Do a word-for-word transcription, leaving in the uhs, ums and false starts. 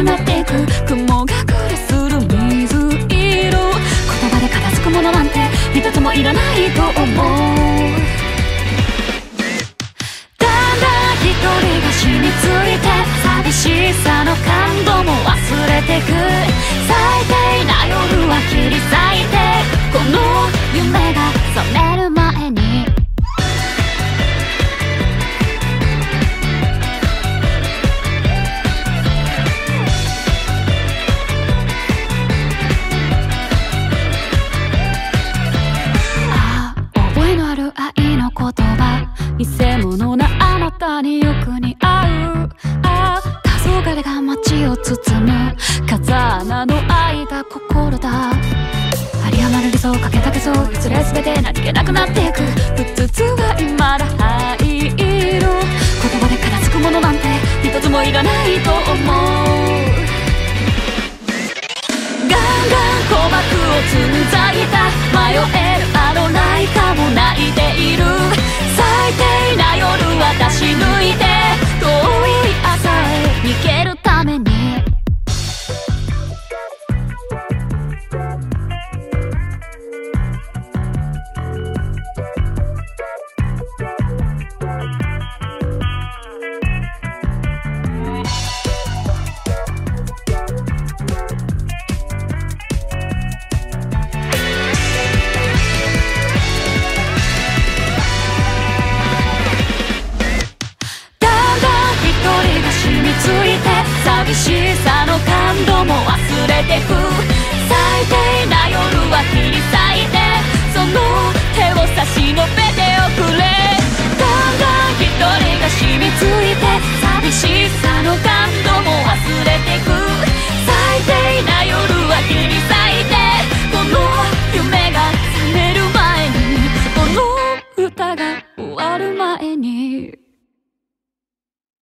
なっていく雲が暮れする水色、言葉で片付くものなんて一つもいらないと思う。だんだん一人が染みついて寂しさの感動も忘れてく。最低な夜は切り裂いてこの夢が覚める前に。愛の言葉、偽物なあなたによく似合う。ああ、黄昏が街を包む風穴の愛が心だ。有り余る理想かけたけそういずれ全て何気なくなっていく。うつつが今だ灰色、言葉で片付くものなんて一つもいらないと思う。ガンガン鼓膜をつんざいた迷えるあのないかも泣いている。最低な夜は出し抜いて遠い朝へ逃げるために。寂しさの感動も忘れてく。最低な夜は切り裂いてその手を差し伸べておくれ。だんだん一人が染みついて寂しさの感動も忘れてく。最低な夜は切り裂いてこの夢が覚める前に、この歌が終わる前に。